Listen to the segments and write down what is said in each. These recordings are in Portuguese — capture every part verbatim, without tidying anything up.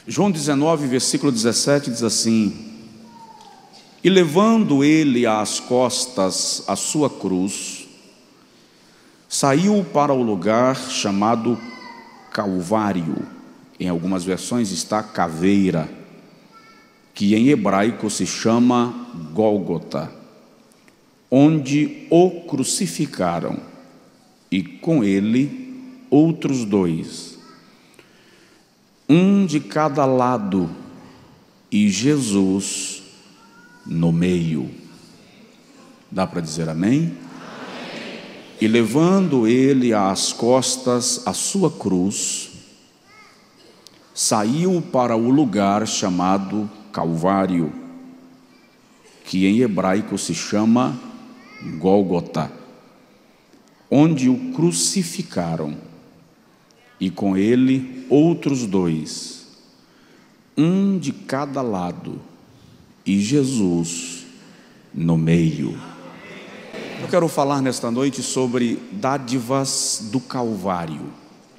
João dezenove, versículo dezessete, diz assim: e levando ele às costas a sua cruz, saiu para o lugar chamado Calvário. Em algumas versões está caveira, que em hebraico se chama Gólgota, onde o crucificaram, e com ele outros dois, um de cada lado, e Jesus no meio. Dá para dizer amém? Amém? E levando ele às costas a sua cruz, saiu para o lugar chamado Calvário, que em hebraico se chama Gólgota, onde o crucificaram, e com ele outros dois, um de cada lado, e Jesus no meio. Eu quero falar nesta noite sobre dádivas do Calvário,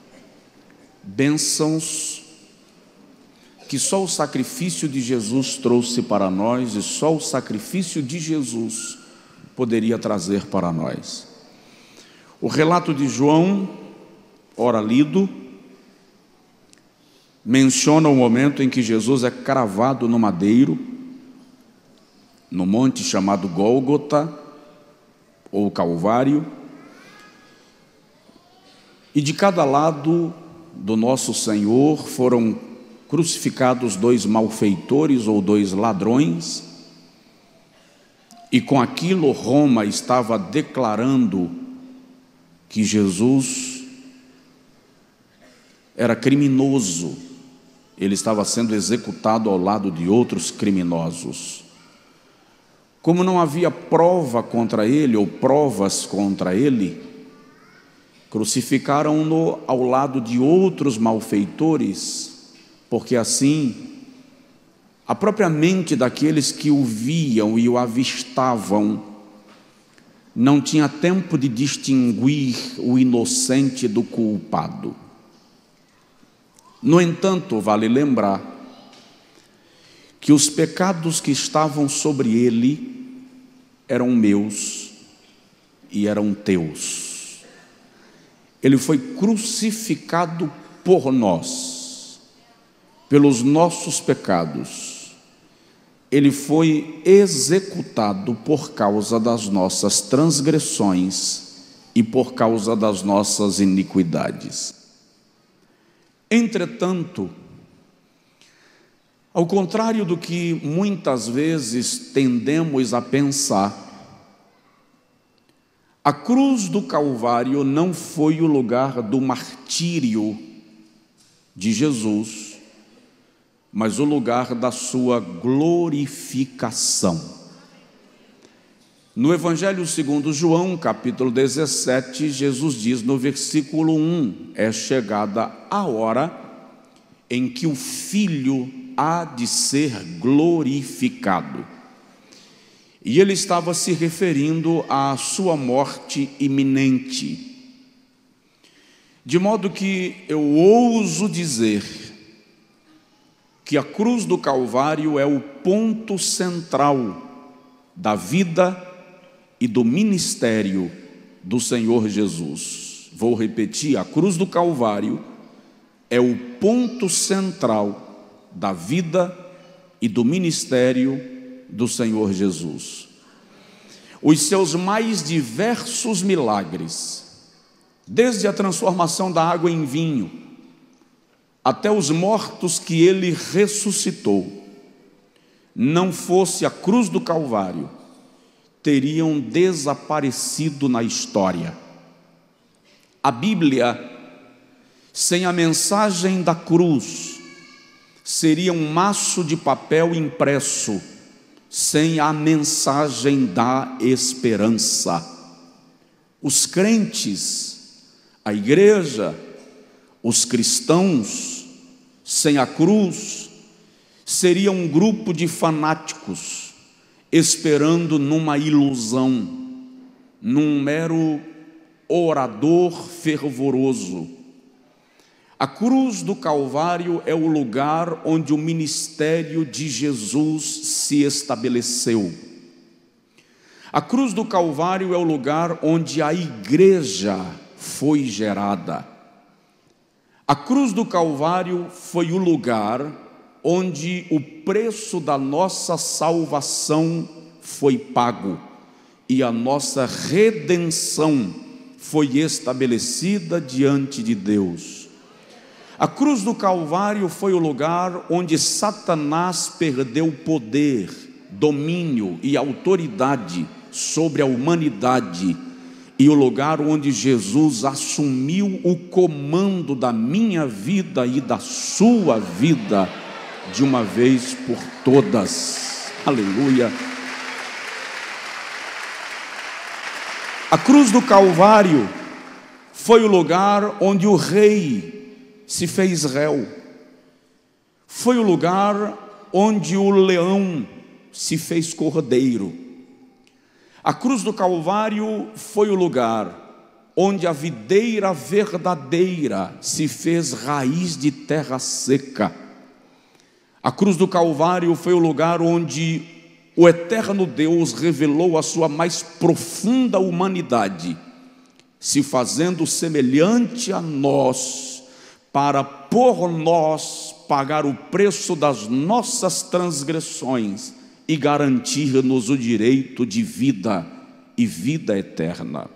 bênçãos que só o sacrifício de Jesus trouxe para nós, e só o sacrifício de Jesus poderia trazer para nós. O relato de João, ora lido, menciona o momento em que Jesus é cravado no madeiro, no monte chamado Gólgota, ou Calvário, e de cada lado do nosso Senhor foram crucificados dois malfeitores ou dois ladrões, e com aquilo Roma estava declarando que Jesus era criminoso, ele estava sendo executado ao lado de outros criminosos. Como não havia prova contra ele, ou provas contra ele, crucificaram-no ao lado de outros malfeitores, porque assim a própria mente daqueles que o viam e o avistavam não tinha tempo de distinguir o inocente do culpado. No entanto, vale lembrar que os pecados que estavam sobre ele eram meus e eram teus. Ele foi crucificado por nós, pelos nossos pecados. Ele foi executado por causa das nossas transgressões e por causa das nossas iniquidades. Entretanto, ao contrário do que muitas vezes tendemos a pensar, a cruz do Calvário não foi o lugar do martírio de Jesus, mas o lugar da sua glorificação. No Evangelho segundo João, capítulo dezessete, Jesus diz no versículo um: é chegada a hora em que o Filho há de ser glorificado. E ele estava se referindo à sua morte iminente. De modo que eu ouso dizer que a cruz do Calvário é o ponto central da vida e do ministério do Senhor Jesus. Vou repetir: a cruz do Calvário é o ponto central da vida e do ministério do Senhor Jesus. Os seus mais diversos milagres, desde a transformação da água em vinho, até os mortos que ele ressuscitou, não fosse a cruz do Calvário, teriam desaparecido na história. A Bíblia, sem a mensagem da cruz, seria um maço de papel impresso, sem a mensagem da esperança. Os crentes, a igreja, os cristãos, sem a cruz, seria um grupo de fanáticos, esperando numa ilusão, num mero orador fervoroso. A cruz do Calvário é o lugar onde o ministério de Jesus se estabeleceu. A cruz do Calvário é o lugar onde a igreja foi gerada. A cruz do Calvário foi o lugar onde o preço da nossa salvação foi pago e a nossa redenção foi estabelecida diante de Deus. A cruz do Calvário foi o lugar onde Satanás perdeu poder, domínio e autoridade sobre a humanidade, e o lugar onde Jesus assumiu o comando da minha vida e da sua vida de uma vez por todas. Aleluia. A cruz do Calvário foi o lugar onde o rei se fez réu. Foi o lugar onde o leão se fez cordeiro. A cruz do Calvário foi o lugar onde a videira verdadeira se fez raiz de terra seca. A cruz do Calvário foi o lugar onde o eterno Deus revelou a sua mais profunda humanidade, se fazendo semelhante a nós, para por nós pagar o preço das nossas transgressões e garantir-nos o direito de vida e vida eterna.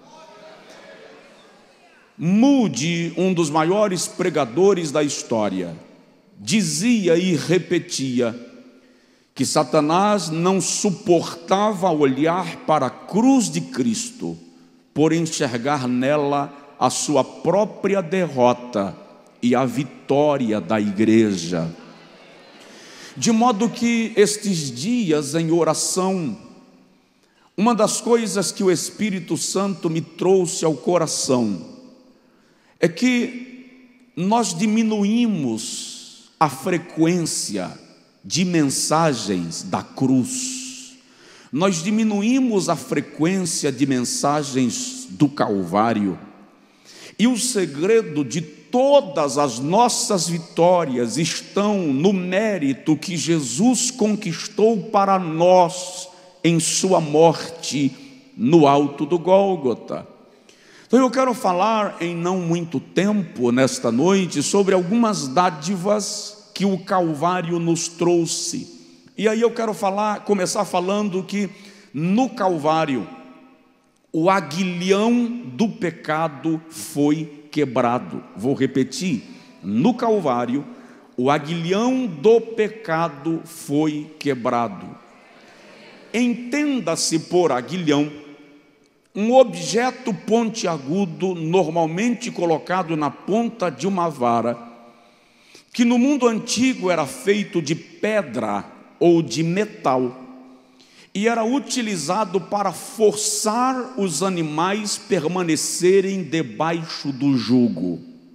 Moody, um dos maiores pregadores da história, dizia e repetia que Satanás não suportava olhar para a cruz de Cristo por enxergar nela a sua própria derrota e a vitória da igreja. De modo que estes dias em oração, uma das coisas que o Espírito Santo me trouxe ao coração é que nós diminuímos a frequência de mensagens da cruz. Nós diminuímos a frequência de mensagens do Calvário. E o segredo de todas as nossas vitórias estão no mérito que Jesus conquistou para nós em sua morte no alto do Gólgota. Então eu quero falar em não muito tempo, nesta noite, sobre algumas dádivas que o Calvário nos trouxe. E aí eu quero falar, começar falando que no Calvário o aguilhão do pecado foi quebrado. Vou repetir: no Calvário o aguilhão do pecado foi quebrado. Entenda-se por aguilhão um objeto pontiagudo, normalmente colocado na ponta de uma vara, que no mundo antigo era feito de pedra ou de metal, e era utilizado para forçar os animais permanecerem debaixo do jugo.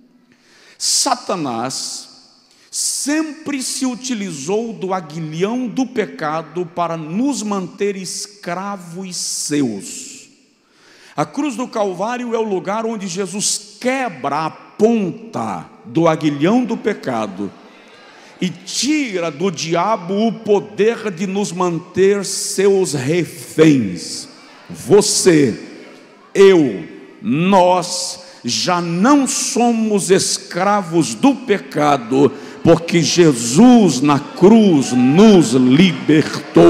Satanás sempre se utilizou do aguilhão do pecado para nos manter escravos seus. A cruz do Calvário é o lugar onde Jesus quebra a ponta do aguilhão do pecado e tira do diabo o poder de nos manter seus reféns. Você, eu, nós já não somos escravos do pecado, porque Jesus na cruz nos libertou.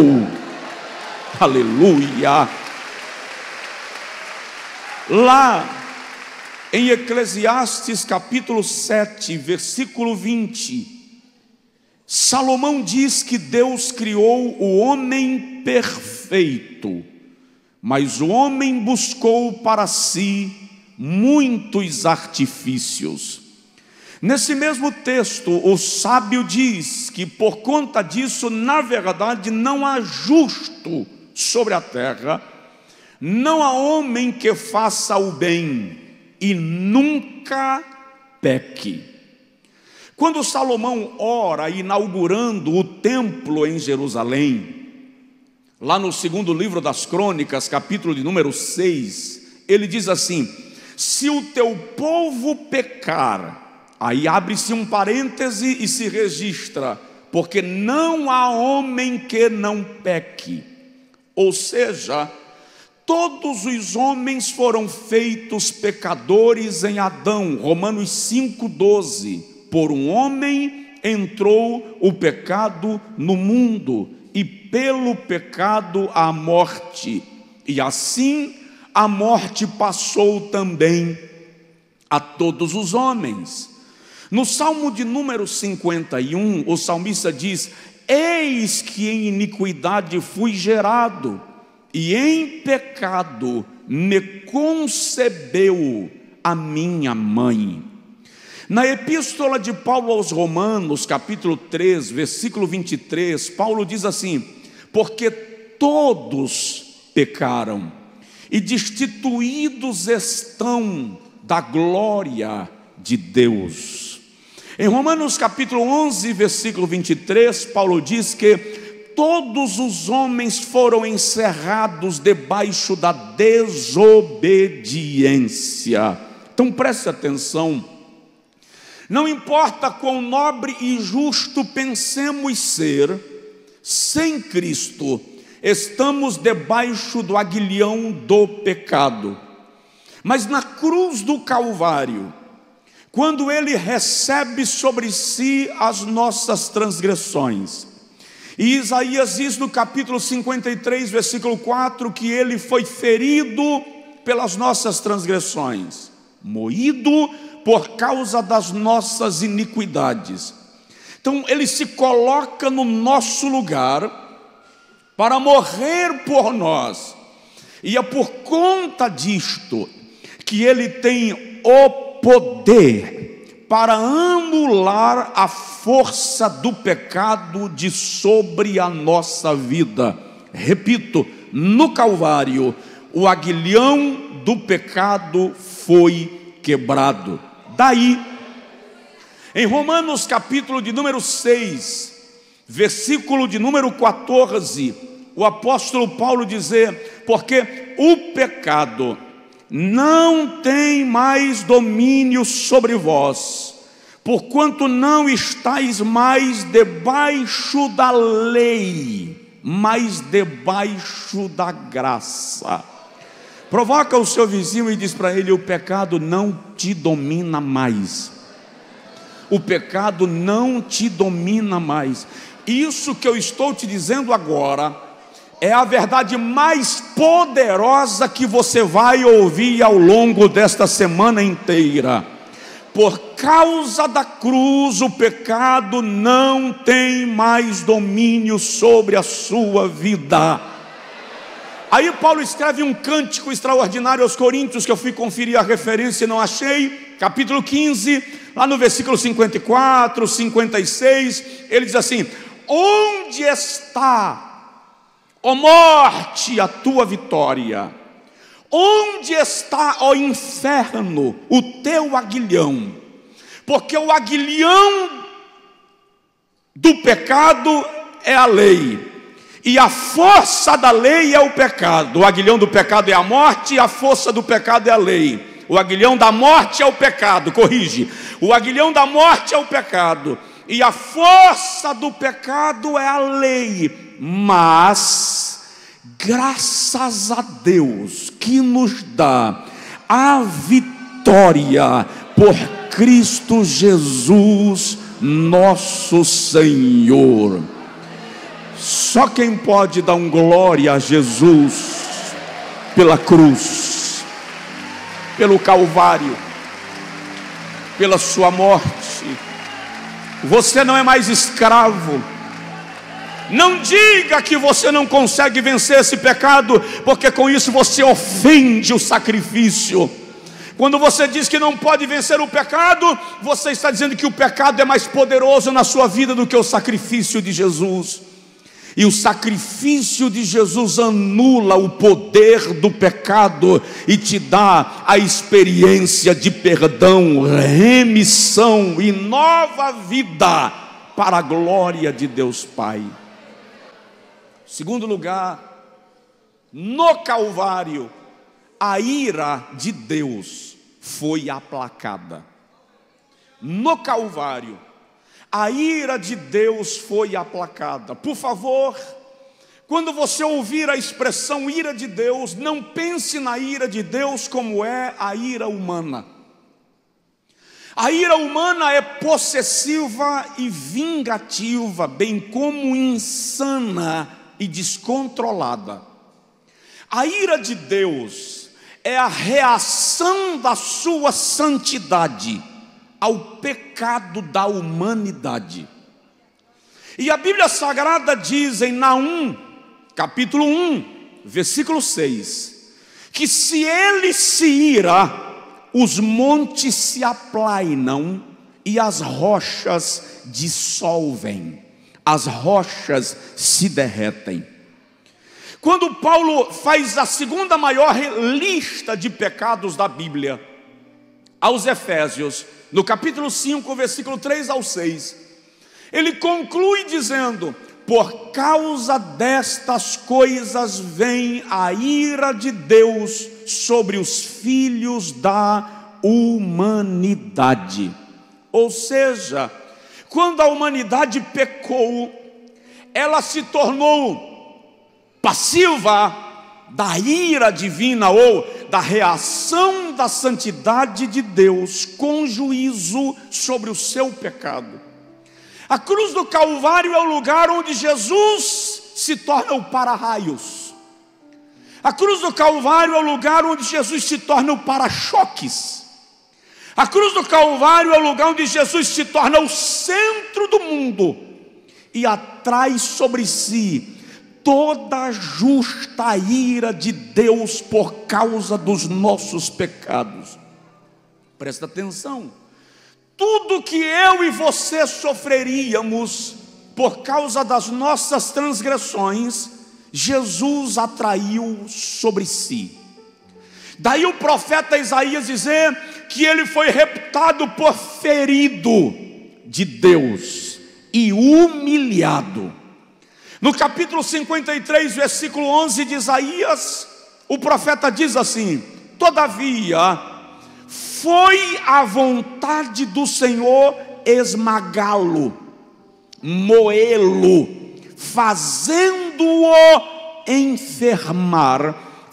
Aleluia! Lá em Eclesiastes capítulo sete, versículo vinte, Salomão diz que Deus criou o homem perfeito, mas o homem buscou para si muitos artifícios. Nesse mesmo texto, o sábio diz que por conta disso, na verdade, não há justo sobre a terra, não há homem que faça o bem e nunca peque. Quando Salomão ora inaugurando o templo em Jerusalém, lá no segundo livro das Crônicas, capítulo de número seis, ele diz assim: se o teu povo pecar Aí abre-se um parêntese e se registra: porque não há homem que não peque. Ou seja, todos os homens foram feitos pecadores em Adão. Romanos cinco, doze. Por um homem entrou o pecado no mundo, e pelo pecado a morte. E assim a morte passou também a todos os homens. No Salmo de número cinquenta e um, o salmista diz: eis que em iniquidade fui gerado, e em pecado me concebeu a minha mãe. Na epístola de Paulo aos Romanos, capítulo três, versículo vinte e três, Paulo diz assim: porque todos pecaram e destituídos estão da glória de Deus. Em Romanos capítulo onze, versículo vinte e três, Paulo diz que todos os homens foram encerrados debaixo da desobediência. Então preste atenção, não importa quão nobre e justo pensemos ser, sem Cristo estamos debaixo do aguilhão do pecado. Mas na cruz do Calvário, quando Ele recebe sobre si as nossas transgressões, e Isaías diz no capítulo cinquenta e três, versículo quatro, que Ele foi ferido pelas nossas transgressões, moído por causa das nossas iniquidades. Então Ele se coloca no nosso lugar para morrer por nós, e é por conta disto que Ele tem o poder para anular a força do pecado de sobre a nossa vida. Repito, no Calvário, o aguilhão do pecado foi quebrado. Daí, em Romanos capítulo de número seis, versículo de número quatorze, o apóstolo Paulo dizer: porque o pecado não tem mais domínio sobre vós, porquanto não estáis mais debaixo da lei, mas debaixo da graça. Provoca o seu vizinho e diz para ele: o pecado não te domina mais. O pecado não te domina mais. Isso que eu estou te dizendo agora é a verdade mais poderosa que você vai ouvir ao longo desta semana inteira. Por causa da cruz, o pecado não tem mais domínio sobre a sua vida. Aí Paulo escreve um cântico extraordinário aos Coríntios, que eu fui conferir a referência e não achei, capítulo quinze, lá no versículo cinquenta e quatro, cinquenta e seis, ele diz assim: onde está, ó morte, a tua vitória? Onde está, ó inferno, o teu aguilhão? Porque o aguilhão do pecado é a lei, e a força da lei é o pecado. O aguilhão do pecado é a morte, e a força do pecado é a lei. O aguilhão da morte é o pecado, corrige. O aguilhão da morte é o pecado, e a força do pecado é a lei. Mas graças a Deus que nos dá a vitória por Cristo Jesus nosso Senhor. Só quem pode dar um glória a Jesus pela cruz, pelo Calvário, pela sua morte. Você não é mais escravo. Não diga que você não consegue vencer esse pecado, porque com isso você ofende o sacrifício. Quando você diz que não pode vencer o pecado, você está dizendo que o pecado é mais poderoso na sua vida do que o sacrifício de Jesus. E o sacrifício de Jesus anula o poder do pecado e te dá a experiência de perdão, remissão e nova vida para a glória de Deus Pai. Segundo lugar, no Calvário, a ira de Deus foi aplacada. no Calvário, a ira de Deus foi aplacada. Por favor, quando você ouvir a expressão ira de Deus, não pense na ira de Deus como é a ira humana. A ira humana é possessiva e vingativa, bem como insana e descontrolada. A ira de Deus é a reação da sua santidade ao pecado da humanidade. E a Bíblia Sagrada diz em Naum, capítulo um, versículo seis, que se ele se ira, os montes se aplainam e as rochas dissolvem, as rochas se derretem. Quando Paulo faz a segunda maior lista de pecados da Bíblia, aos Efésios, no capítulo cinco, versículo três ao seis, ele conclui dizendo: por causa destas coisas vem a ira de Deus sobre os filhos da humanidade. Ou seja, quando a humanidade pecou, ela se tornou passiva da ira divina ou da reação da santidade de Deus com juízo sobre o seu pecado. A cruz do Calvário é o lugar onde Jesus se torna o para-raios. A cruz do Calvário é o lugar onde Jesus se torna o para-choques. A cruz do Calvário é o lugar onde Jesus se torna o centro do mundo e atrai sobre si toda a justa ira de Deus por causa dos nossos pecados. Presta atenção. Tudo que eu e você sofreríamos por causa das nossas transgressões, Jesus atraiu sobre si. Daí o profeta Isaías dizer que ele foi reputado por ferido de Deus e humilhado. No capítulo cinquenta e três, versículo onze de Isaías, o profeta diz assim: todavia foi a vontade do Senhor esmagá-lo, moê-lo, fazendo-o enfermar,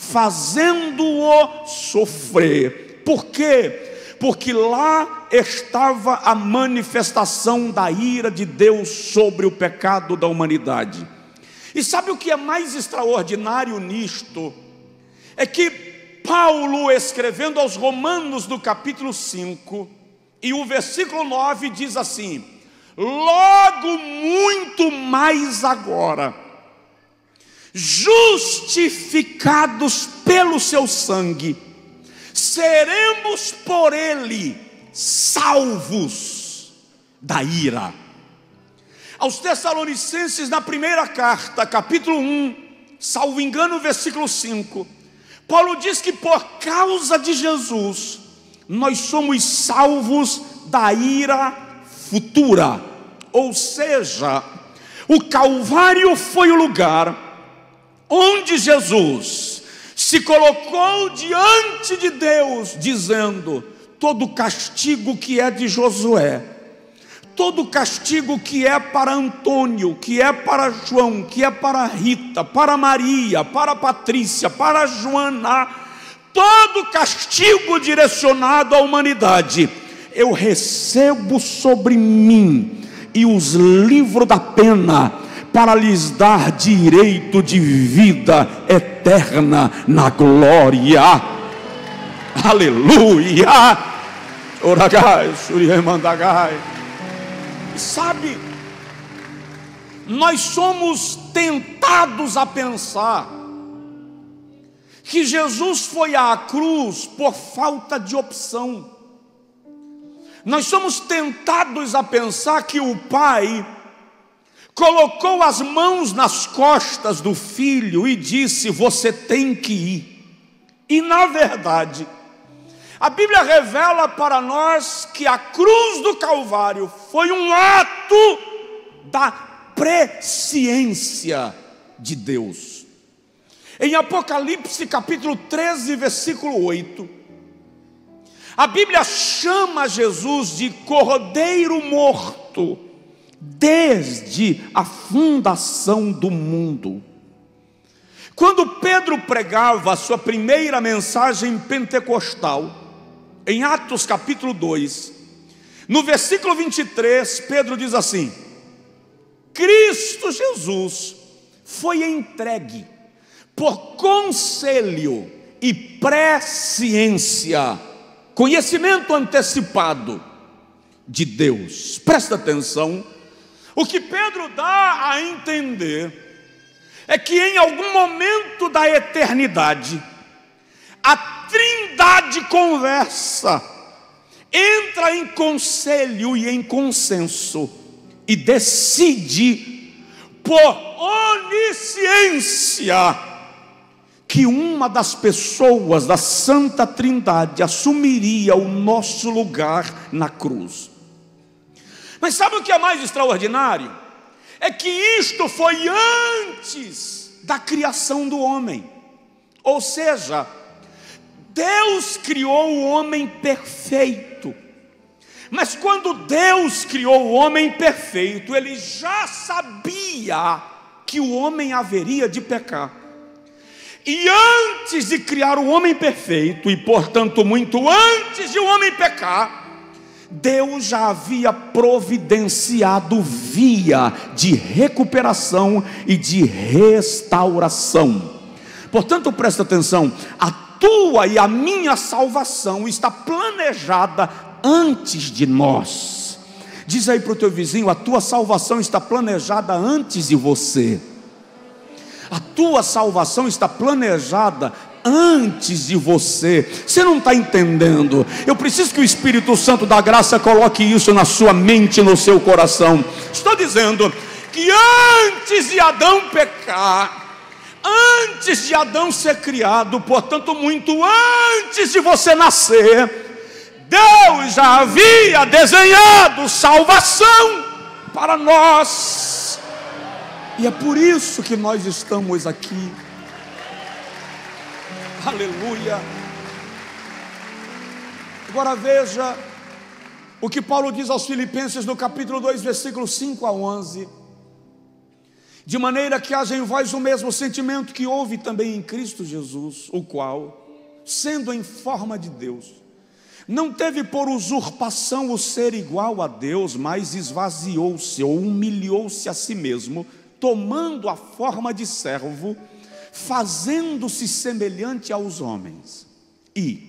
fazendo-o sofrer. Por quê? Porque lá estava a manifestação da ira de Deus sobre o pecado da humanidade. E sabe o que é mais extraordinário nisto? É que Paulo, escrevendo aos Romanos no capítulo cinco, e o versículo nove diz assim: logo muito mais agora, justificados pelo seu sangue, seremos por ele salvos da ira. Aos Tessalonicenses, na primeira carta, capítulo um, salvo engano, versículo cinco, Paulo diz que por causa de Jesus, nós somos salvos da ira futura. Ou seja, o Calvário foi o lugar onde Jesus se colocou diante de Deus, dizendo: todo castigo que é de Josué, todo castigo que é para Antônio, que é para João, que é para Rita, para Maria, para Patrícia, para Joana, todo castigo direcionado à humanidade, eu recebo sobre mim e os livro da pena para lhes dar direito de vida eterna na glória. Aleluia! Oragai, surimandagai. Sabe, nós somos tentados a pensar que Jesus foi à cruz por falta de opção. Nós somos tentados a pensar que o Pai colocou as mãos nas costas do Filho e disse: você tem que ir. E na verdade, a Bíblia revela para nós que a cruz do Calvário foi um ato da presciência de Deus. Em Apocalipse capítulo treze, versículo oito, A Bíblia chama Jesus de Cordeiro morto desde a fundação do mundo. Quando Pedro pregava a sua primeira mensagem pentecostal, em Atos capítulo dois, no versículo vinte e três, Pedro diz assim: Cristo Jesus foi entregue por conselho e presciência, conhecimento antecipado de Deus. Presta atenção, o que Pedro dá a entender é que em algum momento da eternidade, a Trindade conversa, entra em conselho e em consenso, e decide por onisciência que uma das pessoas da Santa Trindade assumiria o nosso lugar na cruz. Mas sabe o que é mais extraordinário? É que isto foi antes da criação do homem. Ou seja, Deus criou o homem perfeito. Mas quando Deus criou o homem perfeito, Ele já sabia que o homem haveria de pecar. E antes de criar o homem perfeito, e portanto muito antes de o homem pecar, Deus já havia providenciado via de recuperação e de restauração. Portanto, presta atenção, a tua e a minha salvação está planejada antes de nós. Diz aí para o teu vizinho: a tua salvação está planejada antes de você. A tua salvação está planejada antes de você. Você não está entendendo? Eu preciso que o Espírito Santo da graça coloque isso na sua mente, no seu coração. Estou dizendo que antes de Adão pecar, antes de Adão ser criado, portanto muito antes de você nascer, Deus já havia desenhado salvação para nós. E é por isso que nós estamos aqui. Aleluia. Agora veja o que Paulo diz aos Filipenses no capítulo dois, versículos cinco a onze. De maneira que haja em vós o mesmo sentimento que houve também em Cristo Jesus, o qual, sendo em forma de Deus, não teve por usurpação o ser igual a Deus, mas esvaziou-se ou humilhou-se a si mesmo, tomando a forma de servo, fazendo-se semelhante aos homens, e,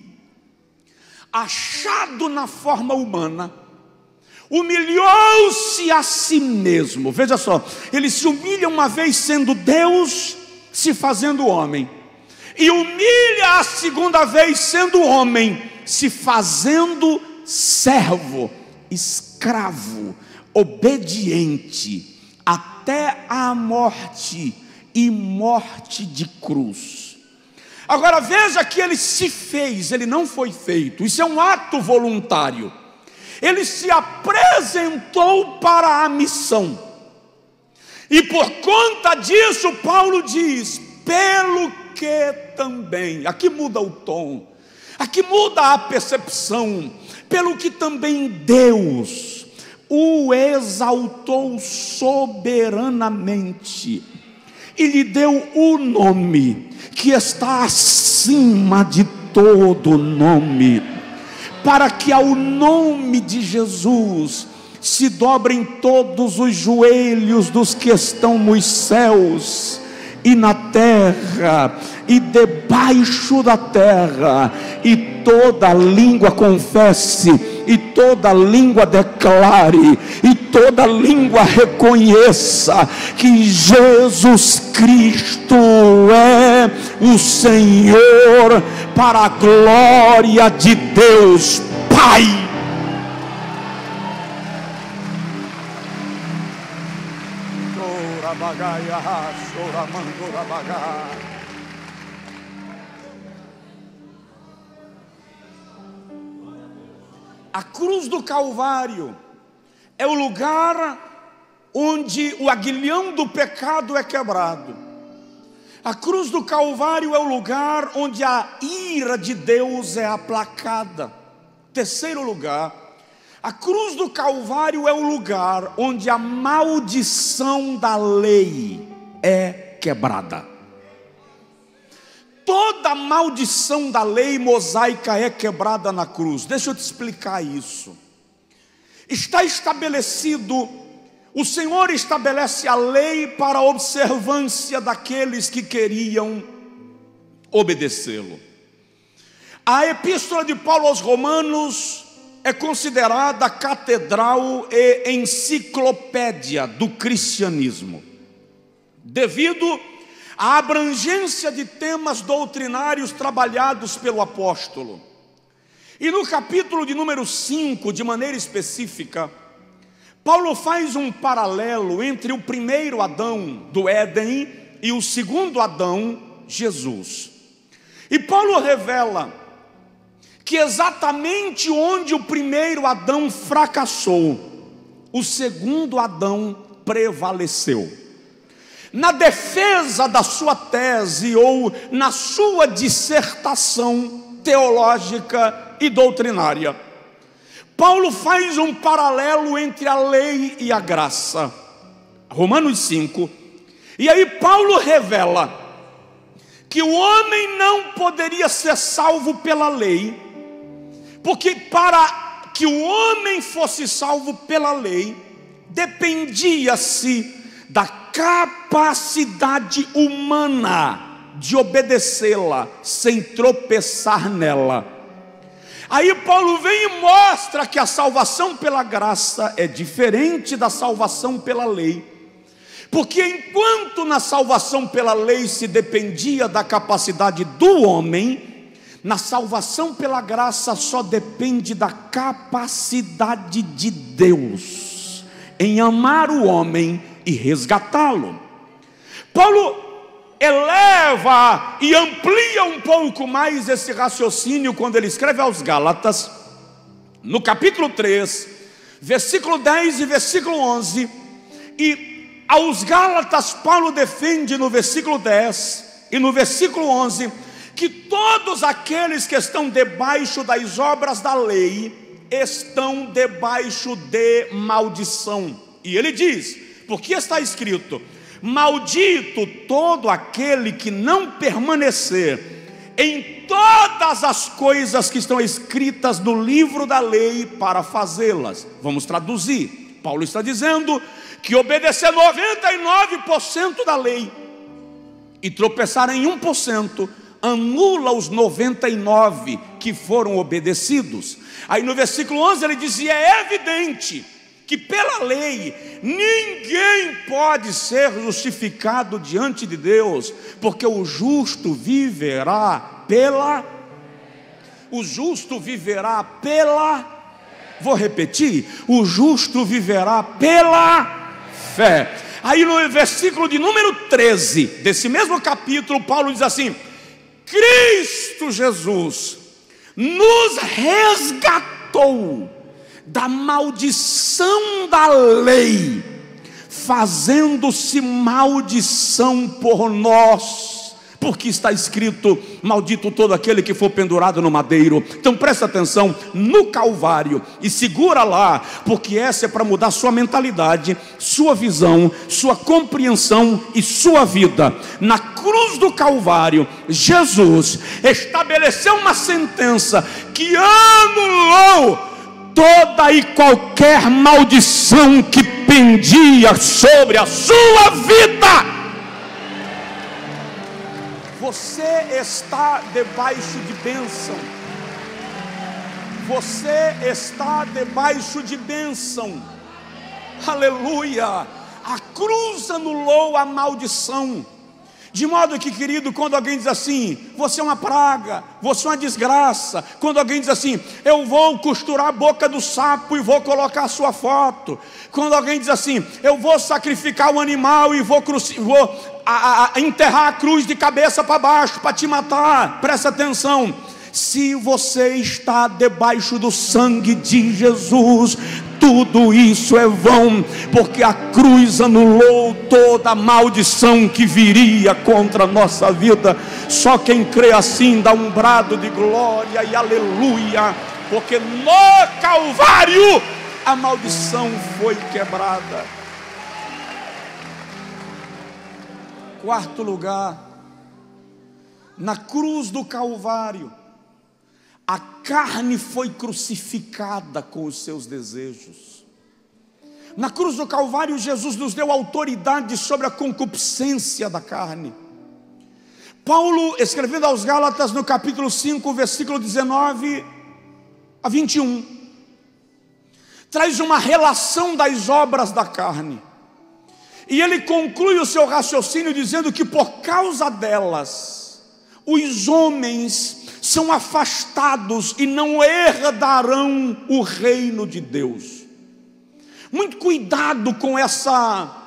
achado na forma humana, humilhou-se a si mesmo. Veja só, ele se humilha uma vez sendo Deus, se fazendo homem, e humilha a segunda vez sendo homem, se fazendo servo, escravo, obediente, até a morte, e morte de cruz. Agora veja que ele se fez, ele não foi feito, isso é um ato voluntário. Ele se apresentou para a missão, e por conta disso Paulo diz: pelo que também, aqui muda o tom, aqui muda a percepção, pelo que também Deus o exaltou soberanamente e lhe deu o nome que está acima de todo nome, para que ao nome de Jesus se dobrem todos os joelhos dos que estão nos céus e na terra e debaixo da terra, e toda língua confesse, e toda língua declare, e toda língua reconheça que Jesus Cristo é o Senhor, para a glória de Deus Pai. A cruz do Calvário é o lugar onde o aguilhão do pecado é quebrado. A cruz do Calvário é o lugar onde a ira de Deus é aplacada. Terceiro lugar, a cruz do Calvário é o lugar onde a maldição da lei é quebrada. Toda a maldição da lei mosaica é quebrada na cruz. Deixa eu te explicar isso. Está estabelecido, o Senhor estabelece a lei para a observância daqueles que queriam obedecê-lo. A epístola de Paulo aos Romanos é considerada a catedral e enciclopédia do cristianismo, devido à abrangência de temas doutrinários trabalhados pelo apóstolo. E no capítulo de número cinco, de maneira específica, Paulo faz um paralelo entre o primeiro Adão do Éden e o segundo Adão, Jesus. E Paulo revela que exatamente onde o primeiro Adão fracassou, o segundo Adão prevaleceu. Na defesa da sua tese ou na sua dissertação teológica e doutrinária, Paulo faz um paralelo entre a lei e a graça. Romanos cinco. E aí Paulo revela que o homem não poderia ser salvo pela lei, porque para que o homem fosse salvo pela lei, dependia-se da capacidade humana de obedecê-la sem tropeçar nela. Aí Paulo vem e mostra que a salvação pela graça é diferente da salvação pela lei, porque enquanto na salvação pela lei se dependia da capacidade do homem, na salvação pela graça só depende da capacidade de Deus em amar o homem e resgatá-lo. Paulo eleva e amplia um pouco mais esse raciocínio quando ele escreve aos Gálatas, no capítulo três, versículo dez e versículo onze. E aos Gálatas Paulo defende no versículo dez e no versículo onze que todos aqueles que estão debaixo das obras da lei estão debaixo de maldição. E ele diz, porque está escrito: maldito todo aquele que não permanecer em todas as coisas que estão escritas no livro da lei para fazê-las. Vamos traduzir. Paulo está dizendo que obedecer noventa e nove por cento da lei e tropeçar em um por cento anula os noventa e nove que foram obedecidos. Aí no versículo onze ele dizia: é evidente que pela lei ninguém pode ser justificado diante de Deus, porque o justo viverá pela o justo viverá pela vou repetir, o justo viverá pela fé. Aí no versículo de número treze desse mesmo capítulo, Paulo diz assim: Cristo Jesus nos resgatou da maldição da lei, fazendo-se maldição por nós, porque está escrito: maldito todo aquele que for pendurado no madeiro. Então presta atenção no Calvário e segura lá, porque essa é para mudar sua mentalidade, sua visão, sua compreensão e sua vida. Na cruz do Calvário, Jesus estabeleceu uma sentença que anulou toda e qualquer maldição que pendia sobre a sua vida. Você está debaixo de bênção. Você está debaixo de bênção. Aleluia. A cruz anulou a maldição. De modo que, querido, quando alguém diz assim: você é uma praga, você é uma desgraça. Quando alguém diz assim: eu vou costurar a boca do sapo e vou colocar a sua foto. Quando alguém diz assim: eu vou sacrificar o animal e vou, cruci vou a, a, enterrar a cruz de cabeça para baixo para te matar. Presta atenção. Se você está debaixo do sangue de Jesus, tudo isso é vão, porque a cruz anulou toda a maldição que viria contra a nossa vida. Só quem crê assim dá um brado de glória e aleluia. porque no Calvário a maldição foi quebrada. Quarto lugar, na cruz do Calvário, a carne foi crucificada com os seus desejos. Na cruz do Calvário, Jesus nos deu autoridade sobre a concupiscência da carne. Paulo, escrevendo aos Gálatas, no capítulo cinco, versículo dezenove a vinte e um, traz uma relação das obras da carne. E ele conclui o seu raciocínio dizendo que por causa delas, os homens são afastados e não herdarão o reino de Deus. Muito cuidado com essa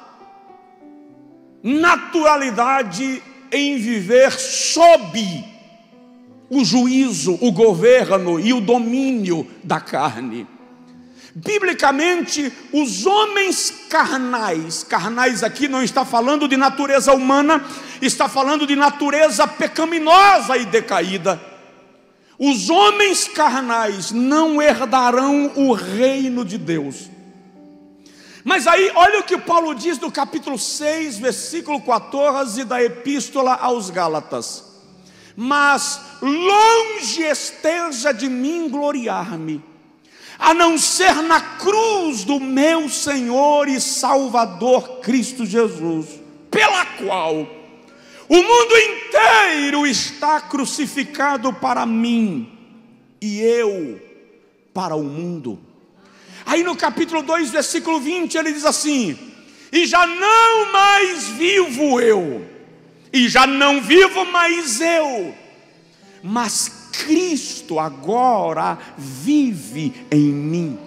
naturalidade em viver sob o juízo, o governo e o domínio da carne. Biblicamente, os homens carnais, carnais aqui não está falando de natureza humana, está falando de natureza pecaminosa e decaída. Os homens carnais não herdarão o reino de Deus. Mas aí, olha o que Paulo diz no capítulo seis, versículo quatorze da Epístola aos Gálatas: mas longe esteja de mim gloriar-me, a não ser na cruz do meu Senhor e Salvador Cristo Jesus, pela qual o mundo inteiro está crucificado para mim e eu para o mundo. Aí no capítulo dois, versículo vinte, ele diz assim: e já não mais vivo eu, e já não vivo mais eu, mas Cristo agora vive em mim.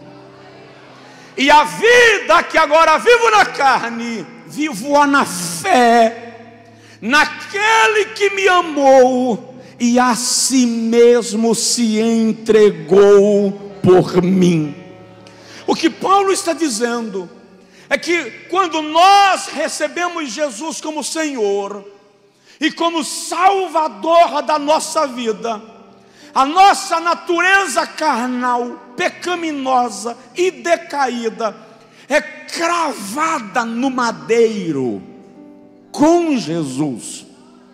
E a vida que agora vivo na carne, vivo-a na fé, naquele que me amou e a si mesmo se entregou por mim. O que Paulo está dizendo é que quando nós recebemos Jesus como Senhor e como Salvador da nossa vida, a nossa natureza carnal, pecaminosa e decaída é cravada no madeiro com Jesus.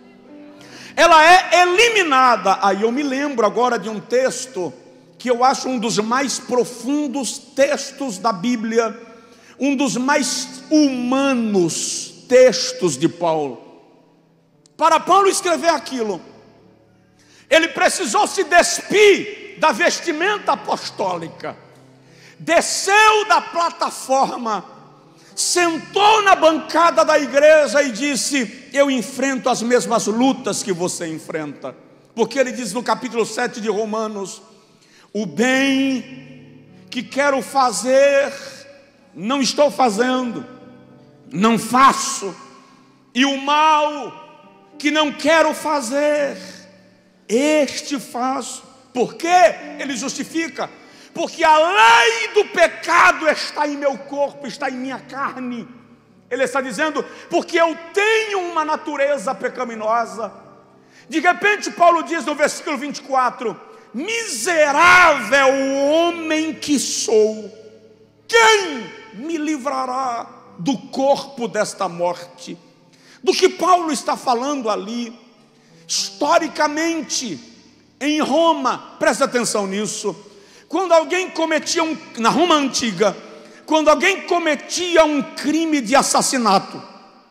Ela é eliminada. Aí eu me lembro agora de um texto que eu acho um dos mais profundos textos da Bíblia, um dos mais humanos textos de Paulo. Para Paulo escrever aquilo, ele precisou se despir da vestimenta apostólica, desceu da plataforma, sentou na bancada da igreja e disse: eu enfrento as mesmas lutas que você enfrenta. Porque ele diz no capítulo sete de Romanos: o bem que quero fazer, não estou fazendo, não faço, e o mal que não quero fazer, este faço. Por quê? Ele justifica: porque a lei do pecado está em meu corpo, está em minha carne. Ele está dizendo, porque eu tenho uma natureza pecaminosa. De repente Paulo diz no versículo vinte e quatro: miserável homem que sou, quem me livrará do corpo desta morte? Do que Paulo está falando ali, historicamente, em Roma, presta atenção nisso, quando alguém cometia um, na Roma antiga, quando alguém cometia um crime de assassinato,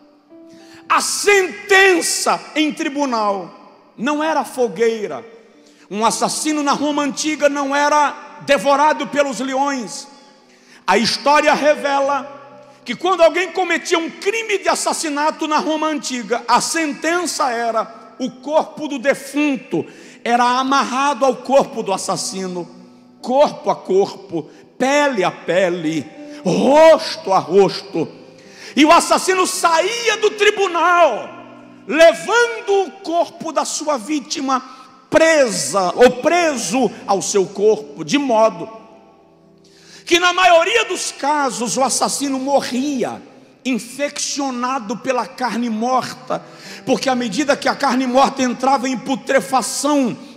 a sentença em tribunal não era fogueira. Um assassino na Roma antiga não era devorado pelos leões. A história revela que quando alguém cometia um crime de assassinato na Roma antiga, a sentença era: o corpo do defunto era amarrado ao corpo do assassino, corpo a corpo, pele a pele, rosto a rosto. E o assassino saía do tribunal, levando o corpo da sua vítima presa ou preso ao seu corpo, de modo que na maioria dos casos o assassino morria infeccionado pela carne morta, porque à medida que a carne morta entrava em putrefação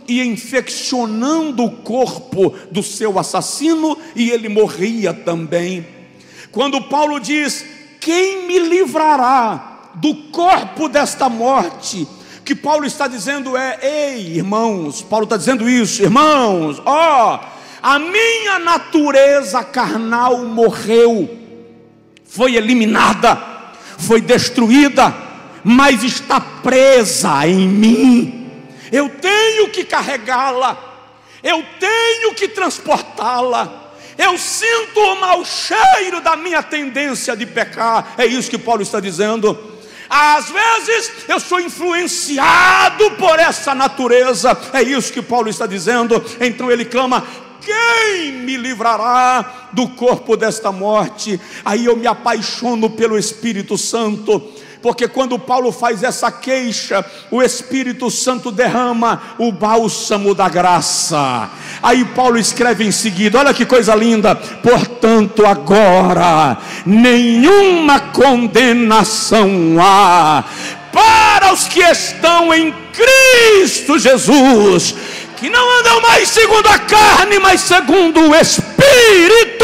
e infeccionando o corpo do seu assassino, e ele morria também. Quando Paulo diz: quem me livrará do corpo desta morte? O que Paulo está dizendo é: ei, irmãos, Paulo está dizendo isso, irmãos, ó, oh, a minha natureza carnal morreu, foi eliminada, foi destruída, mas está presa em mim. Eu tenho que carregá-la, eu tenho que transportá-la. Eu sinto o mau cheiro da minha tendência de pecar. É isso que Paulo está dizendo. Às vezes eu sou influenciado por essa natureza. É isso que Paulo está dizendo. Então ele clama: quem me livrará do corpo desta morte? Aí eu me apaixono pelo Espírito Santo, porque quando Paulo faz essa queixa, o Espírito Santo derrama o bálsamo da graça. Aí Paulo escreve em seguida, olha que coisa linda: portanto agora nenhuma condenação há para os que estão em Cristo Jesus, que não andam mais segundo a carne, mas segundo o Espírito.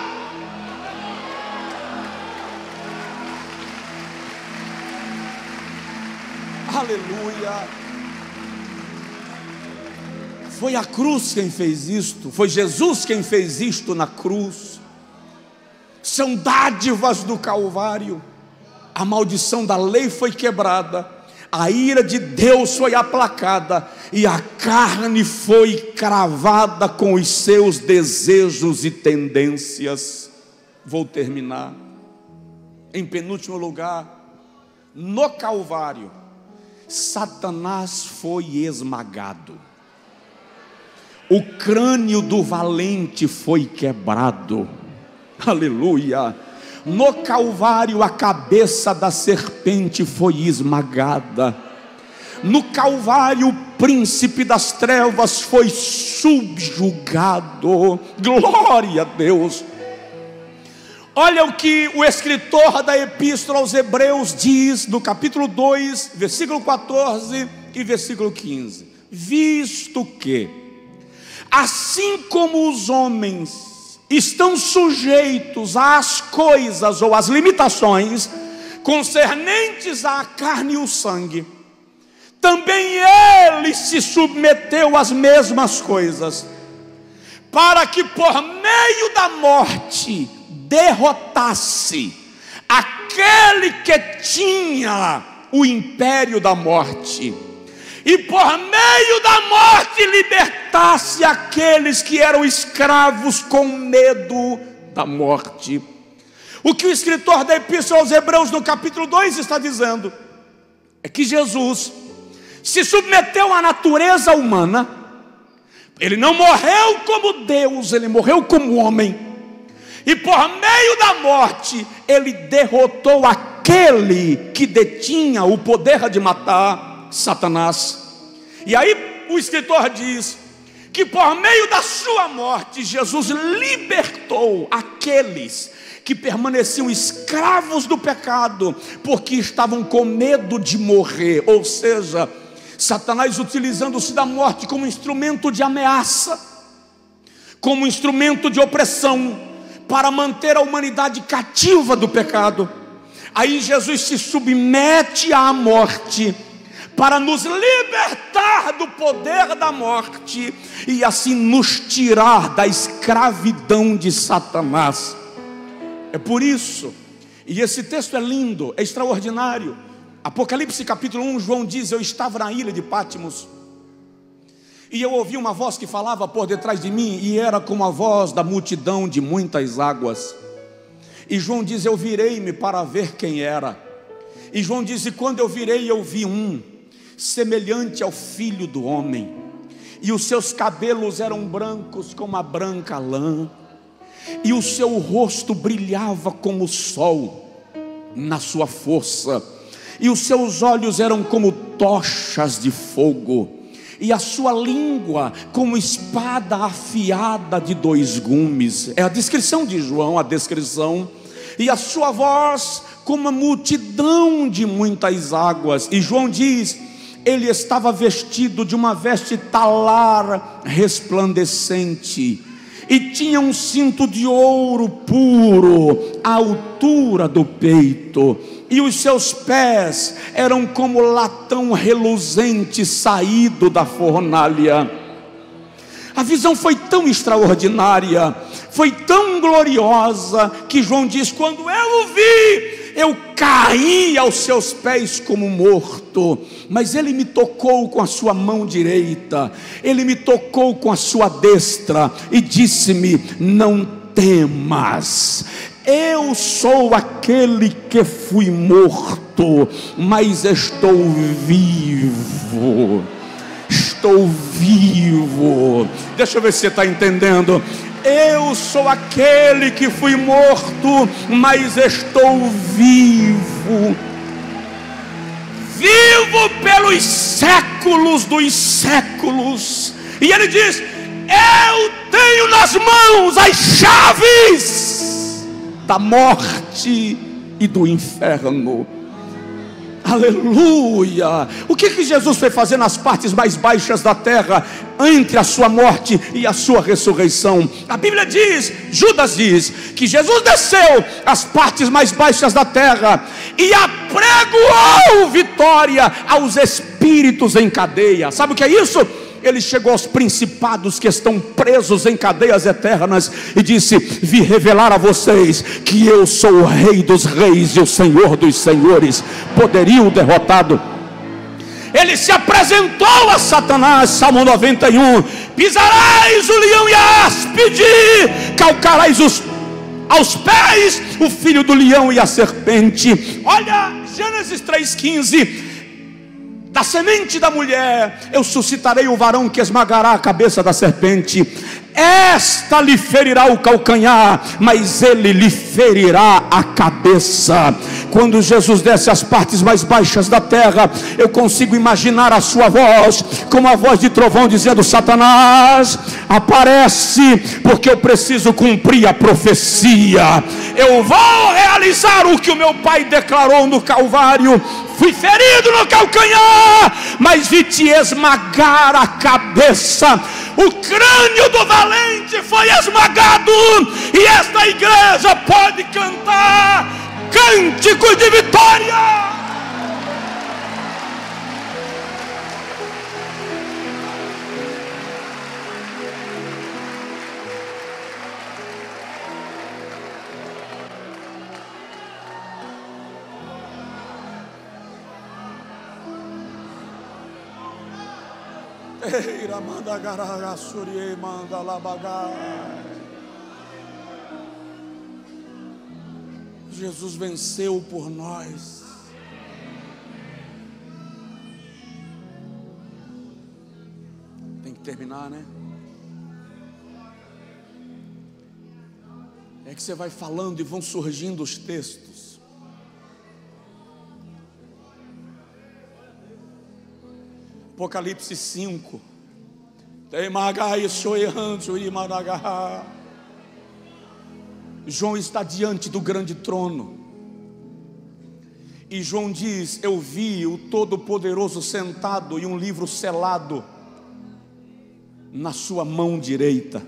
Aleluia. Foi a cruz quem fez isto, foi Jesus quem fez isto na cruz. São dádivas do Calvário. A maldição da lei foi quebrada, a ira de Deus foi aplacada, e a carne foi cravada com os seus desejos e tendências. Vou terminar. Em penúltimo lugar, no Calvário, Satanás foi esmagado. O crânio do valente foi quebrado. Aleluia. No Calvário a cabeça da serpente foi esmagada. No Calvário o príncipe das trevas foi subjugado. Glória a Deus. Olha o que o escritor da epístola aos Hebreus diz no capítulo dois, versículo quatorze e versículo quinze. Visto que, assim como os homens estão sujeitos às coisas ou às limitações concernentes à carne e o sangue, também ele se submeteu às mesmas coisas, para que por meio da morte derrotasse aquele que tinha o império da morte, e por meio da morte libertasse aqueles que eram escravos com medo da morte. O que o escritor da epístola aos Hebreus no capítulo dois está dizendo é que Jesus se submeteu à natureza humana. Ele não morreu como Deus, ele morreu como homem, e por meio da morte ele derrotou aquele que detinha o poder de matar, Satanás. E aí o escritor diz que por meio da sua morte Jesus libertou aqueles que permaneciam escravos do pecado, porque estavam com medo de morrer. Ou seja, Satanás utilizando-se da morte como instrumento de ameaça, como instrumento de opressão, para manter a humanidade cativa do pecado. Aí Jesus se submete à morte para nos libertar do poder da morte e assim nos tirar da escravidão de Satanás. É por isso, e esse texto é lindo, é extraordinário. Apocalipse capítulo um, João diz: eu estava na ilha de Patmos, e eu ouvi uma voz que falava por detrás de mim, e era como a voz da multidão de muitas águas. E João diz: eu virei-me para ver quem era. E João diz: e quando eu virei, eu vi um semelhante ao Filho do Homem, e os seus cabelos eram brancos como a branca lã, e o seu rosto brilhava como o sol na sua força, e os seus olhos eram como tochas de fogo, e a sua língua como espada afiada de dois gumes. É a descrição de João, a descrição. E a sua voz como uma multidão de muitas águas. E João diz: ele estava vestido de uma veste talar resplandecente, e tinha um cinto de ouro puro à altura do peito, e os seus pés eram como latão reluzente saído da fornalha. A visão foi tão extraordinária, foi tão gloriosa, que João diz: quando eu o vi, eu caí aos seus pés como morto. Mas ele me tocou com a sua mão direita, ele me tocou com a sua destra, e disse-me: não temas, eu sou aquele que fui morto, mas estou vivo. Estou vivo. Deixa eu ver se você está entendendo. Eu sou aquele que fui morto, mas estou vivo. Vivo pelos séculos dos séculos. E ele diz: eu tenho nas mãos as chaves da morte e do inferno. Aleluia! O que que Jesus foi fazer nas partes mais baixas da terra, entre a sua morte e a sua ressurreição? A Bíblia diz, Judas diz, que Jesus desceu às partes mais baixas da terra e apregoou vitória aos espíritos em cadeia. Sabe o que é isso? Ele chegou aos principados que estão presos em cadeias eternas e disse: vi revelar a vocês que eu sou o Rei dos reis e o Senhor dos senhores. Poderio derrotado. Ele se apresentou a Satanás, Salmo noventa e um: pisarais o leão e a áspide, calcarais os, aos pés o filho do leão e a serpente. Olha, Gênesis três, quinze: da semente da mulher eu suscitarei o varão que esmagará a cabeça da serpente. Esta lhe ferirá o calcanhar, mas ele lhe ferirá a cabeça. Quando Jesus desce às partes mais baixas da terra, eu consigo imaginar a sua voz como a voz de trovão dizendo: Satanás, aparece, porque eu preciso cumprir a profecia. Eu vou realizar o que o meu pai declarou no Calvário. Fui ferido no calcanhar, mas vi te esmagar a cabeça. O crânio do valente foi esmagado, e esta igreja pode cantar cânticos de vitória. Jesus venceu por nós. Tem que terminar, né? É que você vai falando e vão surgindo os textos. Apocalipse cinco. João está diante do grande trono, e João diz: eu vi o Todo-Poderoso sentado e um livro selado na sua mão direita.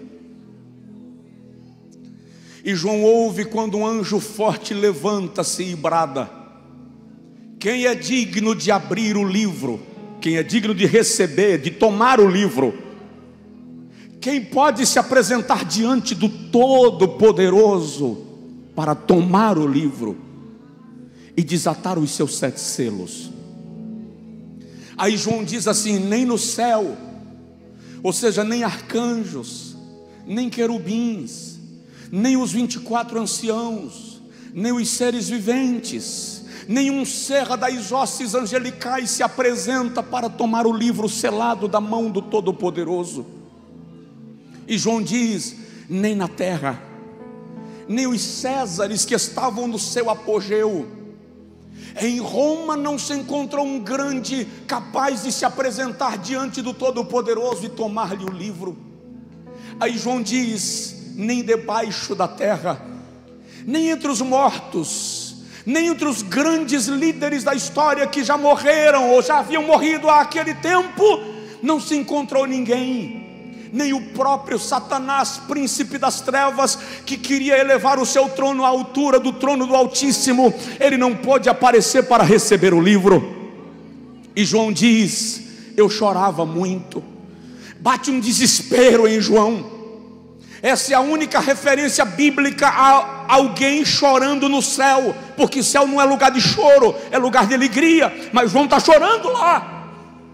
E João ouve quando um anjo forte levanta-se e brada: quem é digno de abrir o livro? Quem é digno de receber, de tomar o livro? Quem pode se apresentar diante do Todo-Poderoso para tomar o livro e desatar os seus sete selos? Aí João diz assim: nem no céu, ou seja, nem arcanjos, nem querubins, nem os vinte e quatro anciãos, nem os seres viventes, nenhum ser das hostes angelicais se apresenta para tomar o livro selado da mão do Todo-Poderoso. E João diz: nem na terra, nem os Césares que estavam no seu apogeu. Em Roma não se encontrou um grande capaz de se apresentar diante do Todo-Poderoso e tomar-lhe o livro. Aí João diz: nem debaixo da terra, nem entre os mortos, nem entre os grandes líderes da história que já morreram ou já haviam morrido há aquele tempo, não se encontrou ninguém. Nem o próprio Satanás, príncipe das trevas, que queria elevar o seu trono à altura do trono do Altíssimo, ele não pôde aparecer para receber o livro. E João diz: eu chorava muito. Bate um desespero em João. Essa é a única referência bíblica a alguém chorando no céu, porque céu não é lugar de choro, é lugar de alegria. Mas João está chorando lá.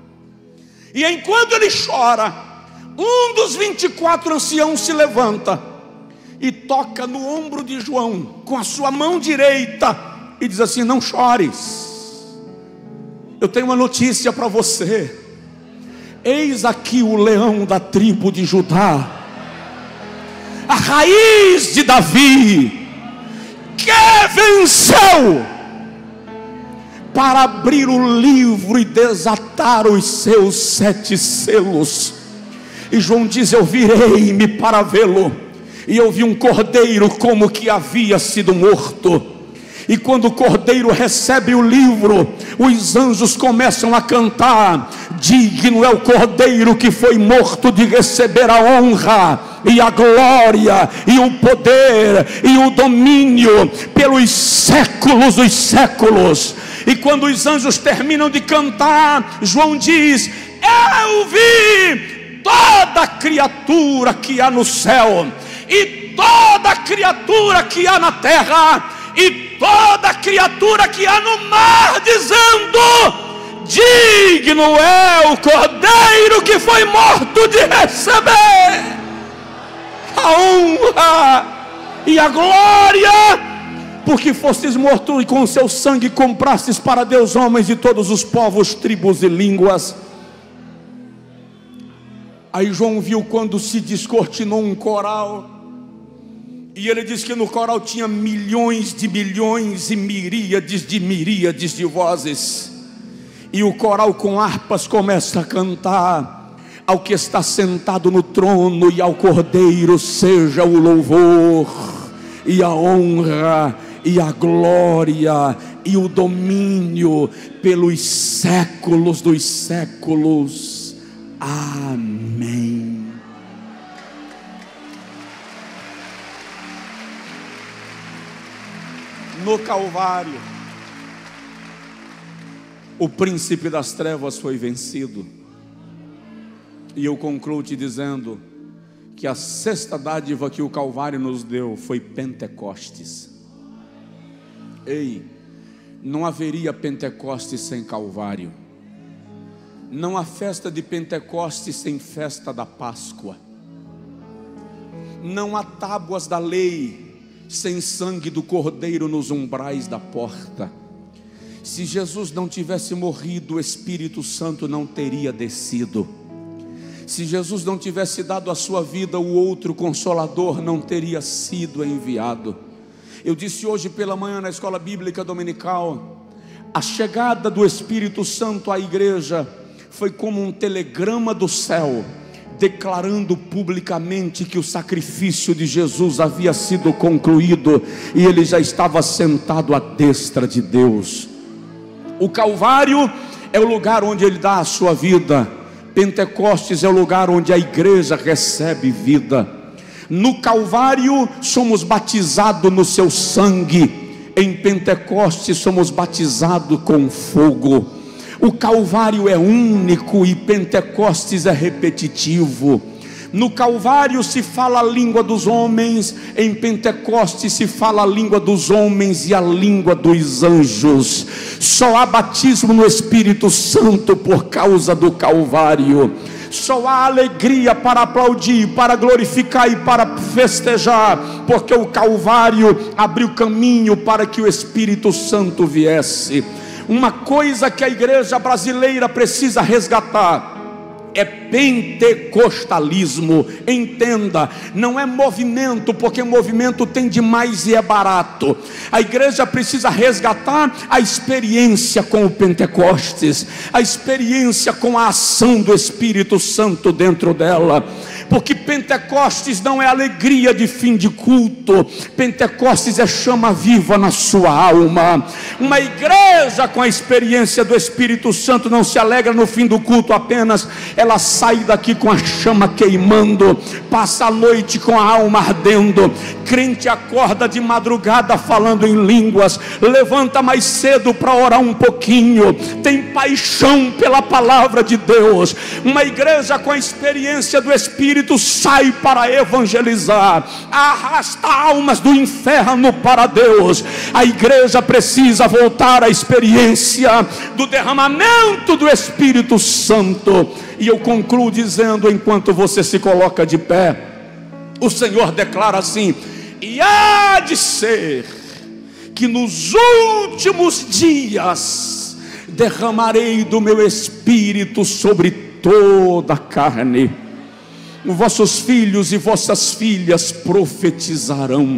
E enquanto ele chora, um dos vinte e quatro anciãos se levanta e toca no ombro de João com a sua mão direita e diz assim: não chores, eu tenho uma notícia para você. Eis aqui o leão da tribo de Judá, a raiz de Davi, que venceu para abrir o livro e desatar os seus sete selos. E João diz: eu virei-me para vê-lo, e eu vi um cordeiro como que havia sido morto. E quando o cordeiro recebe o livro, os anjos começam a cantar: digno é o cordeiro que foi morto de receber a honra e a glória e o poder e o domínio pelos séculos dos séculos. E quando os anjos terminam de cantar, João diz: eu vi toda criatura que há no céu, e toda criatura que há na terra, e toda criatura que há no mar, dizendo: digno é o cordeiro que foi morto de receber a honra e a glória, porque fostes morto e com seu sangue comprastes para Deus homens de todos os povos, tribos e línguas. Aí João viu quando se descortinou um coral, e ele diz que no coral tinha milhões de milhões e miríades de miríades de vozes, e o coral com harpas começa a cantar: ao que está sentado no trono e ao Cordeiro seja o louvor e a honra e a glória e o domínio pelos séculos dos séculos. Amém. No Calvário, o príncipe das trevas foi vencido. E eu concluo te dizendo que a sexta dádiva que o Calvário nos deu foi Pentecostes. Ei, não haveria Pentecostes sem Calvário. Não há festa de Pentecostes sem festa da Páscoa. Não há tábuas da lei sem sangue do Cordeiro nos umbrais da porta. Se Jesus não tivesse morrido, o Espírito Santo não teria descido. Se Jesus não tivesse dado a sua vida, o outro Consolador não teria sido enviado. Eu disse hoje pela manhã na escola bíblica dominical: a chegada do Espírito Santo à igreja foi como um telegrama do céu, declarando publicamente que o sacrifício de Jesus havia sido concluído e ele já estava sentado à destra de Deus. O Calvário é o lugar onde ele dá a sua vida. Pentecostes é o lugar onde a igreja recebe vida. No Calvário somos batizados no seu sangue. Em Pentecostes somos batizados com fogo. O Calvário é único e Pentecostes é repetitivo. No Calvário se fala a língua dos homens, em Pentecostes se fala a língua dos homens e a língua dos anjos. Só há batismo no Espírito Santo por causa do Calvário. Só há alegria para aplaudir, para glorificar e para festejar, porque o Calvário abriu caminho para que o Espírito Santo viesse. Uma coisa que a igreja brasileira precisa resgatar é pentecostalismo. Entenda, não é movimento, porque movimento tem demais e é barato. A igreja precisa resgatar a experiência com o Pentecostes, a experiência com a ação do Espírito Santo dentro dela. porque Pentecostes não é alegria de fim de culto, Pentecostes é chama viva na sua alma. Uma igreja com a experiência do Espírito Santo não se alegra no fim do culto apenas, ela sai daqui com a chama queimando, passa a noite com a alma ardendo. Crente acorda de madrugada falando em línguas, levanta mais cedo para orar um pouquinho, tem paixão pela palavra de Deus. Uma igreja com a experiência do Espírito sai para evangelizar, arrasta almas do inferno para Deus. A igreja precisa voltar à experiência do derramamento do Espírito Santo. E eu concluo dizendo, enquanto você se coloca de pé, o Senhor declara assim: e há de ser que nos últimos dias derramarei do meu Espírito sobre toda a carne. Vossos filhos e vossas filhas profetizarão,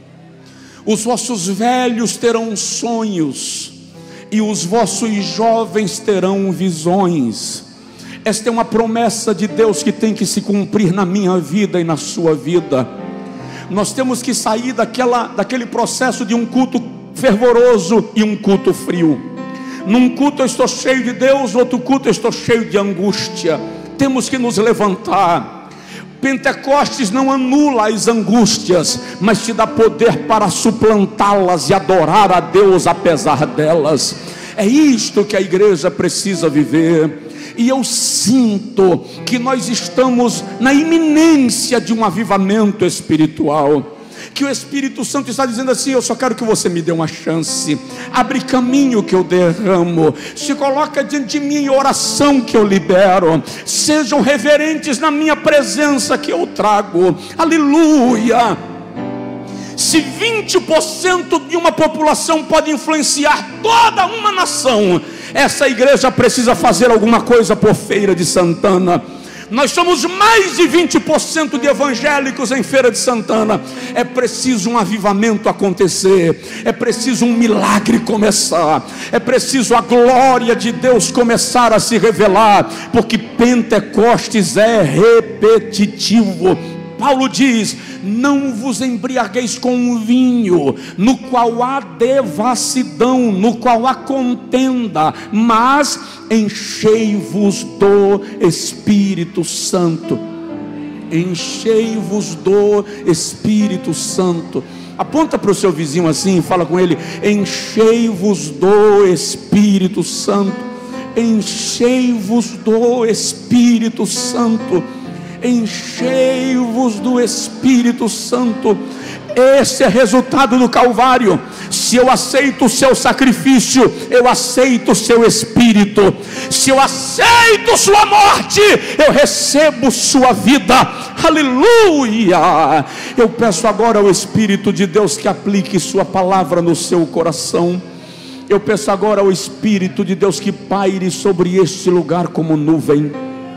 os vossos velhos terão sonhos, e os vossos jovens terão visões. Esta é uma promessa de Deus que tem que se cumprir na minha vida e na sua vida. Nós temos que sair daquela, daquele processo de um culto fervoroso e um culto frio. Num culto eu estou cheio de Deus, no outro culto eu estou cheio de angústia. Temos que nos levantar. Pentecostes não anula as angústias, mas te dá poder para suplantá-las e adorar a Deus apesar delas. É isto que a igreja precisa viver. E eu sinto que nós estamos na iminência de um avivamento espiritual, que o Espírito Santo está dizendo assim: eu só quero que você me dê uma chance, abre caminho que eu derramo, se coloca diante de mim em oração que eu libero, sejam reverentes na minha presença que eu trago. Aleluia! Se vinte por cento de uma população pode influenciar toda uma nação, essa igreja precisa fazer alguma coisa por Feira de Santana. Nós somos mais de vinte por cento de evangélicos em Feira de Santana. É preciso um avivamento acontecer, é preciso um milagre começar, é preciso a glória de Deus começar a se revelar, porque Pentecostes é repetitivo. Paulo diz: não vos embriagueis com vinho, no qual há devassidão, no qual há contenda, mas enchei-vos do Espírito Santo. Enchei-vos do Espírito Santo. Aponta para o seu vizinho assim e fala com ele: enchei-vos do Espírito Santo. Enchei-vos do Espírito Santo. Enchei-vos do Espírito Santo. Esse é resultado do Calvário. Se eu aceito o seu sacrifício, eu aceito o seu Espírito. Se eu aceito sua morte, eu recebo sua vida. Aleluia! Eu peço agora ao Espírito de Deus que aplique sua palavra no seu coração. Eu peço agora ao Espírito de Deus que paire sobre este lugar como nuvem.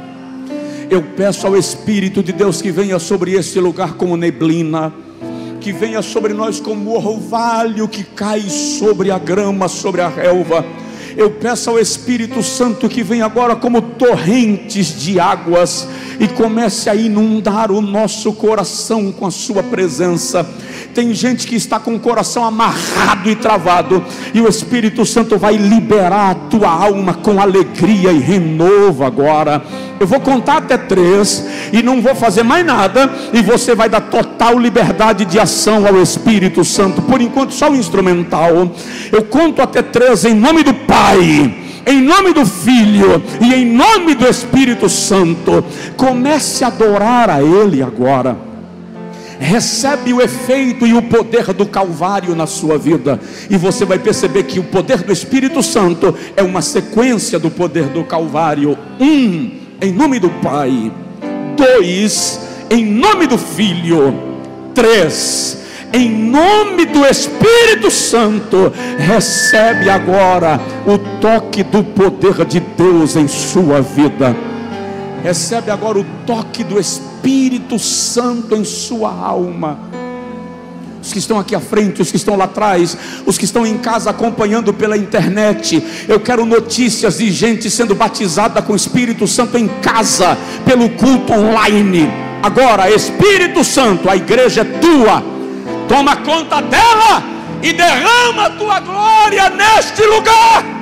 Eu peço ao Espírito de Deus que venha sobre este lugar como neblina, que venha sobre nós como o orvalho que cai sobre a grama, sobre a relva. Eu peço ao Espírito Santo que venha agora como torrentes de águas e comece a inundar o nosso coração com a sua presença. Tem gente que está com o coração amarrado e travado, e o Espírito Santo vai liberar a tua alma com alegria e renovo agora. Eu vou contar até três e não vou fazer mais nada, e você vai dar total liberdade de ação ao Espírito Santo. Por enquanto só o instrumental. Eu conto até três em nome do Pai, em nome do Filho e em nome do Espírito Santo. Comece a adorar a Ele agora. Recebe o efeito e o poder do Calvário na sua vida, e você vai perceber que o poder do Espírito Santo é uma sequência do poder do Calvário. Um, em nome do Pai. Dois, em nome do Filho. Três, em nome do Espírito Santo. Recebe agora o toque do poder de Deus em sua vida. Recebe agora o toque do Espírito Santo em sua alma. Os que estão aqui à frente, os que estão lá atrás, os que estão em casa acompanhando pela internet, eu quero notícias de gente sendo batizada com o Espírito Santo em casa, pelo culto online. Agora, Espírito Santo, a igreja é tua, toma conta dela e derrama a tua glória neste lugar.